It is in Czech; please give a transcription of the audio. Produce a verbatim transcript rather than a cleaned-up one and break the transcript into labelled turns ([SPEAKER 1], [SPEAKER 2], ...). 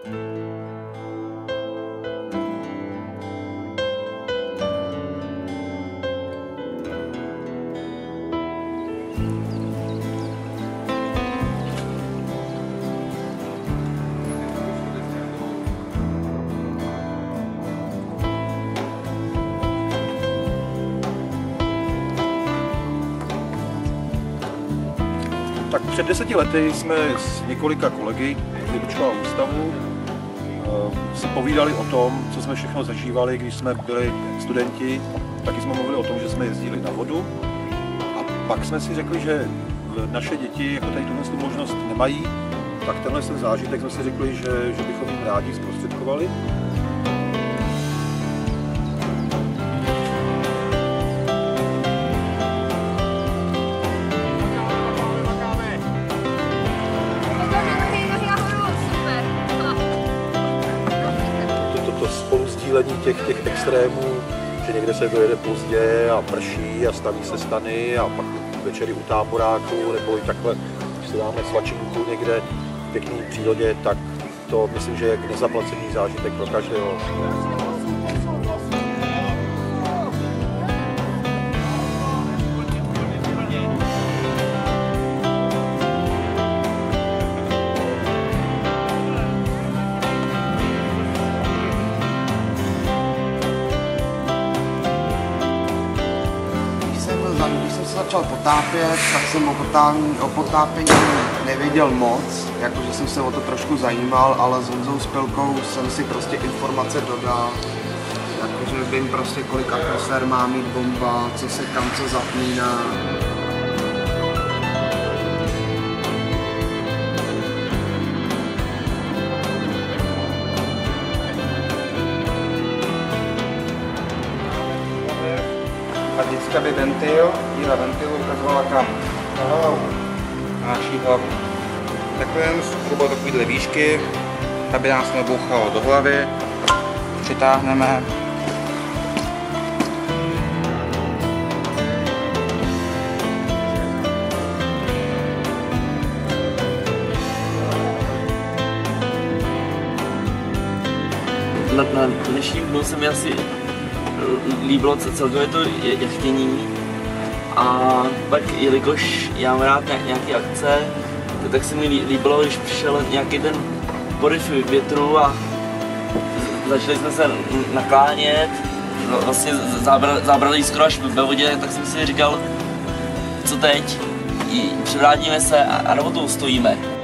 [SPEAKER 1] Tak před deseti lety jsme s několika kolegy z Libučkova ústavu si povídali o tom, co jsme všechno zažívali, když jsme byli studenti. Taky jsme mluvili o tom, že jsme jezdili na vodu. A pak jsme si řekli, že naše děti jako tady tuhle možnost nemají, tak tenhle zážitek jsme si řekli, že, že bychom jim rádi zprostředkovali. Spoludílení těch, těch extrémů, že někde se dojede pozdě a prší a staví se stany a pak večery u táboráku, nebo i takhle, když si dáme svačinku někde v pěkné přírodě, tak to myslím, že je nezaplacený zážitek pro každého.
[SPEAKER 2] Když jsem se začal potápět, tak jsem o, potání, o potápění nevěděl moc, jakože jsem se o to trošku zajímal, ale s Honzou Spilkou jsem si prostě informace dodal, jakože vím prostě, kolik atmosfér má mít bomba, co se kam co zapíná.
[SPEAKER 3] A vždycky by ventil, díla ventilu ukazovala kam? Na hlavu. Na naší hlavu. Takhle zhruba takovýhle výšky, aby nás nebouchalo do hlavy. Přitáhneme.
[SPEAKER 4] Na, na dnešním dnu se mi asi líbilo celkově to jachtění a pak, jelikož já mám rád nějaké akce, tak se mi líbilo, když přišel nějaký ten poryv větru a začali jsme se naklánět, vlastně zábrali skoro až ve vodě, tak jsem si říkal, co teď, přivrátíme se a, a nebo to ustojíme.